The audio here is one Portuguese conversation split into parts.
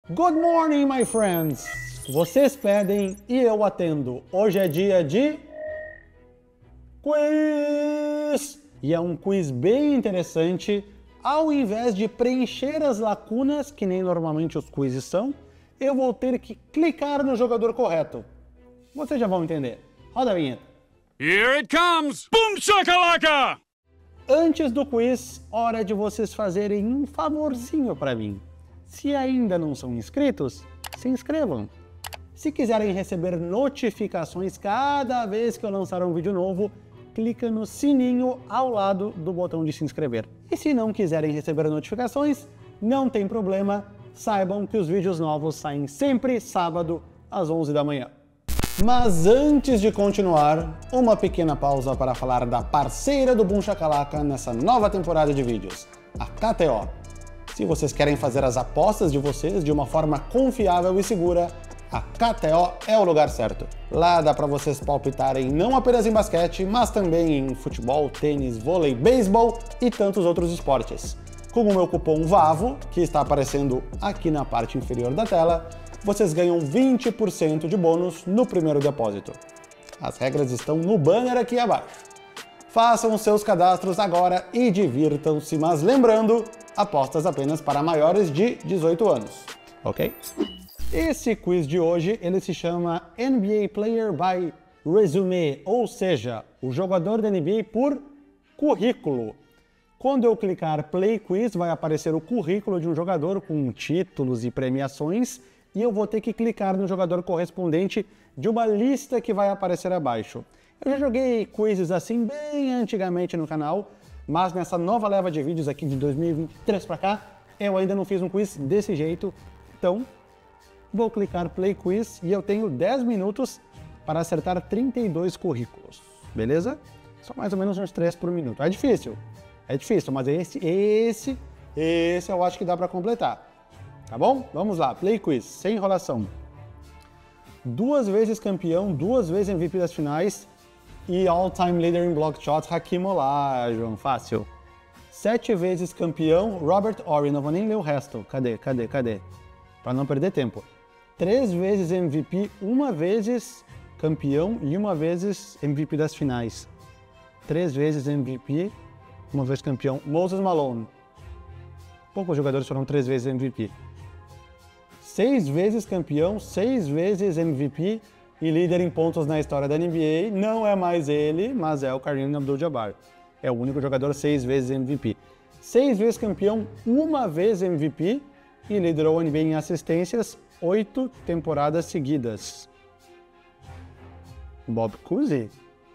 Good morning, my friends! Vocês pedem e eu atendo. Hoje é dia de quiz! E é um quiz bem interessante. Ao invés de preencher as lacunas, que nem normalmente os quizzes são, eu vou ter que clicar no jogador correto. Vocês já vão entender. Roda a vinheta. Here it comes! Boom shakalaka! Antes do quiz, hora de vocês fazerem um favorzinho para mim. Se ainda não são inscritos, se inscrevam. Se quiserem receber notificações cada vez que eu lançar um vídeo novo, clica no sininho ao lado do botão de se inscrever. E se não quiserem receber notificações, não tem problema, saibam que os vídeos novos saem sempre sábado às 11 da manhã. Mas antes de continuar, uma pequena pausa para falar da parceira do Boom Shakalaka nessa nova temporada de vídeos, a KTO. Se vocês querem fazer as apostas de vocês de uma forma confiável e segura, a KTO é o lugar certo. Lá dá para vocês palpitarem não apenas em basquete, mas também em futebol, tênis, vôlei, beisebol e tantos outros esportes. Com o meu cupom VAVO, que está aparecendo aqui na parte inferior da tela, vocês ganham 20% de bônus no primeiro depósito. As regras estão no banner aqui abaixo. Façam os seus cadastros agora e divirtam-se, mas lembrando, apostas apenas para maiores de 18 anos, ok? Esse quiz de hoje, ele se chama NBA Player by Resume, ou seja, o jogador da NBA por currículo. Quando eu clicar Play Quiz, vai aparecer o currículo de um jogador com títulos e premiações, e eu vou ter que clicar no jogador correspondente de uma lista que vai aparecer abaixo. Eu já joguei quizzes assim bem antigamente no canal, mas nessa nova leva de vídeos aqui de 2023 para cá, eu ainda não fiz um quiz desse jeito, então vou clicar Play Quiz e eu tenho 10 minutos para acertar 32 currículos, beleza? São mais ou menos uns 3 por minuto. É difícil, mas esse eu acho que dá para completar. Tá bom? Vamos lá, Play Quiz, sem enrolação. 2 vezes campeão, 2 vezes MVP das finais e all-time leader em block shots, Hakeem Olajuwon, fácil. 7 vezes campeão, Robert Horry, não vou nem ler o resto. Cadê? Para não perder tempo. 3 vezes MVP, 1 vez campeão e 1 vez MVP das finais. 3 vezes MVP, 1 vez campeão, Moses Malone. Poucos jogadores foram 3 vezes MVP. 6 vezes campeão, 6 vezes MVP e líder em pontos na história da NBA. Não é mais ele, mas é o Kareem Abdul-Jabbar. É o único jogador 6 vezes MVP. 6 vezes campeão, 1 vez MVP e liderou a NBA em assistências 8 temporadas seguidas. Bob Cousy?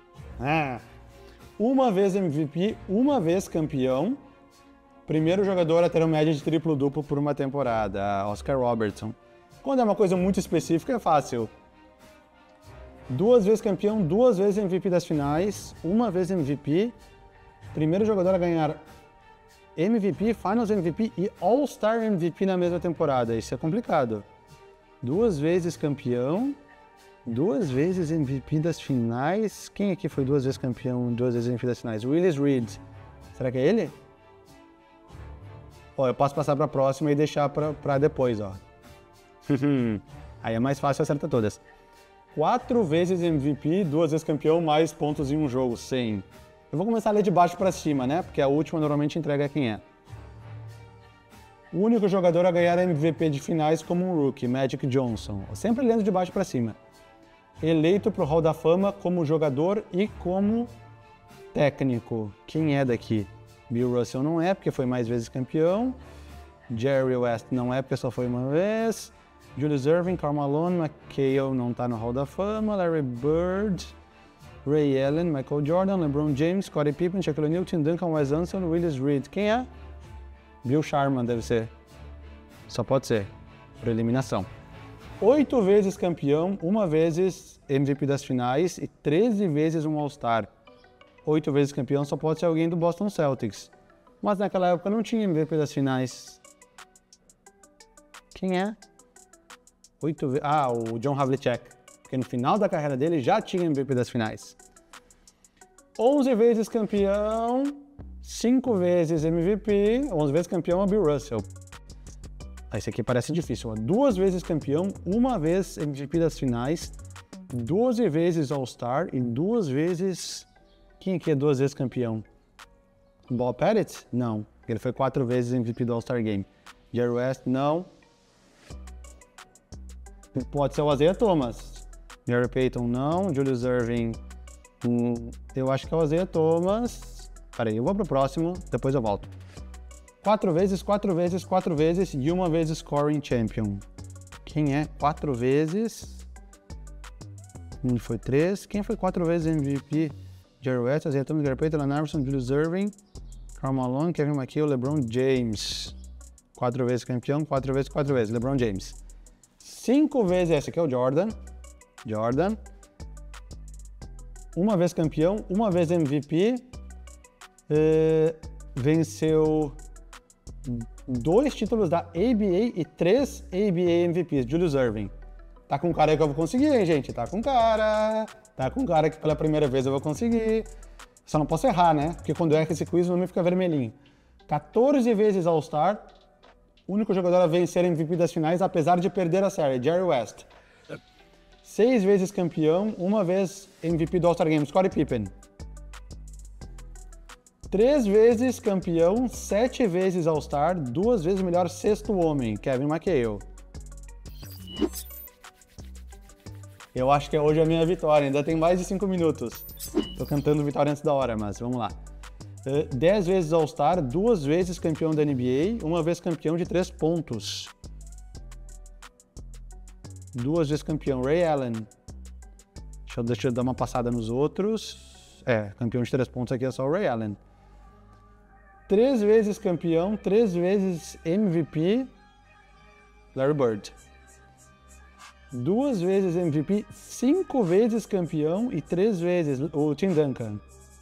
1 vez MVP, 1 vez campeão. Primeiro jogador a ter uma média de triplo-duplo por uma temporada, Oscar Robertson. Quando é uma coisa muito específica, é fácil. 2 vezes campeão, 2 vezes MVP das finais, 1 vez MVP. Primeiro jogador a ganhar MVP, Finals MVP e All-Star MVP na mesma temporada. Isso é complicado. 2 vezes campeão, 2 vezes MVP das finais. Quem aqui foi 2 vezes campeão, 2 vezes MVP das finais? Willis Reed. Será que é ele? Ó, eu posso passar para a próxima e deixar para depois, ó. Aí é mais fácil, acertar todas. 4 vezes MVP, 2 vezes campeão, mais pontos em um jogo, 100. Eu vou começar a ler de baixo para cima, né? Porque a última normalmente entrega quem é. O único jogador a ganhar MVP de finais como um rookie, Magic Johnson. Sempre lendo de baixo para cima. Eleito para o Hall da Fama como jogador e como técnico. Quem é daqui? Bill Russell não é, porque foi mais vezes campeão. Jerry West não é, porque só foi uma vez. Julius Erving, Karl Malone, McHale não está no Hall da Fama. Larry Bird, Ray Allen, Michael Jordan, LeBron James, Scottie Pippen, Shaquille O'Neal, Tim Duncan, Wes Unseld, Willis Reed. Quem é? Bill Sharman deve ser. Só pode ser, por eliminação. 8 vezes campeão, 1 vez MVP das finais e 13 vezes um All-Star. 8 vezes campeão só pode ser alguém do Boston Celtics. Mas naquela época não tinha MVP das finais. Quem é? 8 vezes... o John Havlicek. Porque no final da carreira dele já tinha MVP das finais. 11 vezes campeão, 5 vezes MVP, 11 vezes campeão é Bill Russell. Esse aqui parece difícil. Ó. 2 vezes campeão, 1 vez MVP das finais, 12 vezes All-Star e 2 vezes... Quem aqui é 2 vezes campeão? Bob Pettit? Não. Ele foi 4 vezes MVP do All-Star Game. Jerry West? Não. Pode ser o Isaiah Thomas. Gary Payton? Não. Julius Erving? Eu acho que é o Isaiah Thomas. Peraí, eu vou pro próximo, depois eu volto. 4 vezes, 4 vezes, 4 vezes e 1 vez Scoring Champion. Quem é 4 vezes? Foi 3. Quem foi 4 vezes MVP? Jerry West, Isaiah Thomas, Gary Payton, Allen Iverson, Julius Erving, Karl Malone, Kevin McHale, LeBron James. 4 vezes campeão, 4 vezes, 4 vezes. LeBron James. 5 vezes, esse aqui é o Jordan. 1 vez campeão, 1 vez MVP. Venceu 2 títulos da ABA e 3 ABA MVPs. Julius Erving. Tá com cara que eu vou conseguir, hein, gente? Tá com cara. Tá com cara que pela primeira vez eu vou conseguir. Só não posso errar, né? Porque quando eu erro esse quiz, o nome fica vermelhinho. 14 vezes All-Star. Único jogador a vencer MVP das finais, apesar de perder a série. Jerry West. 6 vezes campeão, 1 vez MVP do All-Star Game. Scottie Pippen. 3 vezes campeão, 7 vezes All-Star, 2 vezes melhor sexto homem. Kevin McHale. Eu acho que hoje é a minha vitória, ainda tem mais de 5 minutos. Tô cantando vitória antes da hora, mas vamos lá. 10 vezes All-Star, 2 vezes campeão da NBA, 1 vez campeão de 3 pontos. 2 vezes campeão, Ray Allen. Deixa eu dar uma passada nos outros. Campeão de 3 pontos aqui é só o Ray Allen. 3 vezes campeão, 3 vezes MVP, Larry Bird. 2 vezes MVP, 5 vezes campeão e 3 vezes o Tim Duncan.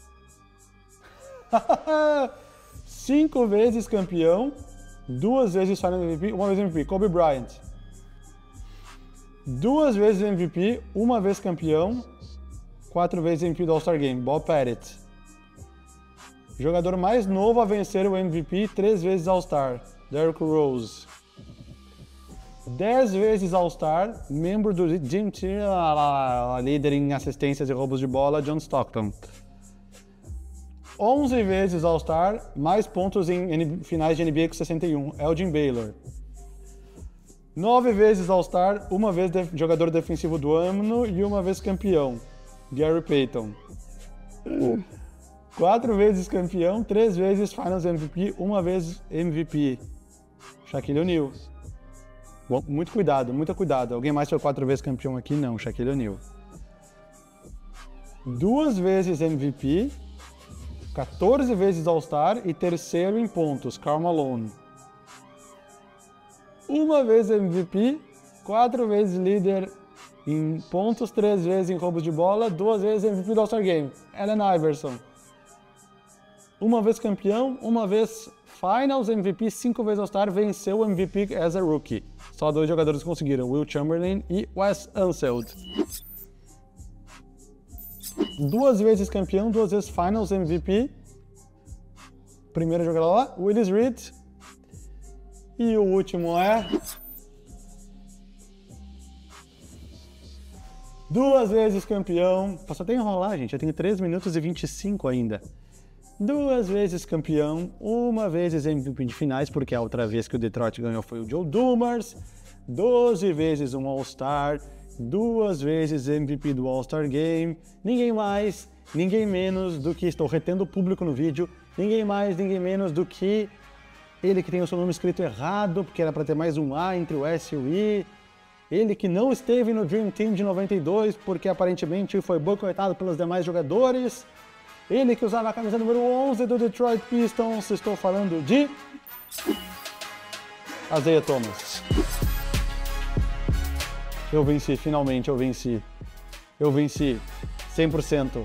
5 vezes campeão, 2 vezes Final MVP, 1 vez MVP, Kobe Bryant. 2 vezes MVP, 1 vez campeão, 4 vezes MVP do All-Star Game, Bob Pettit. Jogador mais novo a vencer o MVP, 3 vezes All-Star, Derrick Rose. 10 vezes All-Star, membro do Dream Team, líder em assistências e roubos de bola, John Stockton. 11 vezes All-Star, mais pontos em finais de NBA com 61, Elgin Baylor. 9 vezes All-Star, 1 vez jogador defensivo do ano e 1 vez campeão, Gary Payton. 4 vezes campeão, 3 vezes Finals MVP, 1 vez MVP, Shaquille O'Neal. Bom, muito cuidado. Alguém mais foi 4 vezes campeão aqui? Não, Shaquille O'Neal. 2 vezes MVP, 14 vezes All-Star e terceiro em pontos, Karl Malone. 1 vez MVP, 4 vezes líder em pontos, 3 vezes em roubos de bola, 2 vezes MVP do All-Star Game, Allen Iverson. 1 vez campeão, 1 vez Finals MVP, 5 vezes All-Star, venceu o MVP as a Rookie. Só 2 jogadores conseguiram, Will Chamberlain e Wes Unseld. 2 vezes campeão, 2 vezes Finals MVP. Primeiro jogador lá, Willis Reed. E o último é... 2 vezes campeão. Posso até enrolar, gente, eu tenho 3 minutos e 25 ainda. 2 vezes campeão, 1 vez MVP de finais, porque a outra vez que o Detroit ganhou foi o Joe Dumars. 12 vezes um All-Star, 2 vezes MVP do All-Star Game. Ninguém mais, ninguém menos do que... Estou retendo o público no vídeo. Ninguém mais, ninguém menos do que ele que tem o seu nome escrito errado, porque era para ter mais um A entre o S e o I. Ele que não esteve no Dream Team de 92, porque aparentemente foi boicotado pelos demais jogadores. Ele que usava a camisa número 11 do Detroit Pistons. Estou falando de... Isaiah Thomas. Eu venci, finalmente eu venci. Eu venci 100%.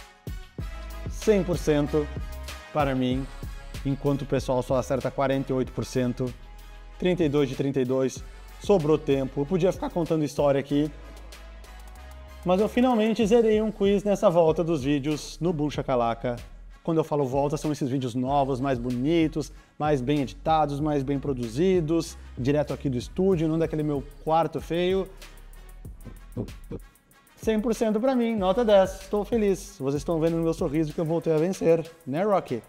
100% para mim, enquanto o pessoal só acerta 48%. 32 de 32. Sobrou tempo. Eu podia ficar contando história aqui. Mas eu finalmente zerei um quiz nessa volta dos vídeos no Boom Shakalaka. Quando eu falo volta, são esses vídeos novos, mais bonitos, mais bem editados, mais bem produzidos, direto aqui do estúdio, não daquele meu quarto feio. 100% pra mim, nota 10, estou feliz. Vocês estão vendo no meu sorriso que eu voltei a vencer, né, Rocky?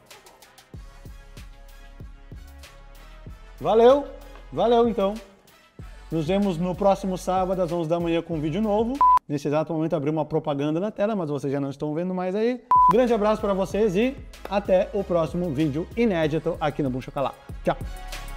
Valeu, valeu então. Nos vemos no próximo sábado às 11 da manhã com um vídeo novo. Nesse exato momento abriu uma propaganda na tela, mas vocês já não estão vendo mais aí. Grande abraço para vocês e até o próximo vídeo inédito aqui no Boom Chocolate. Tchau!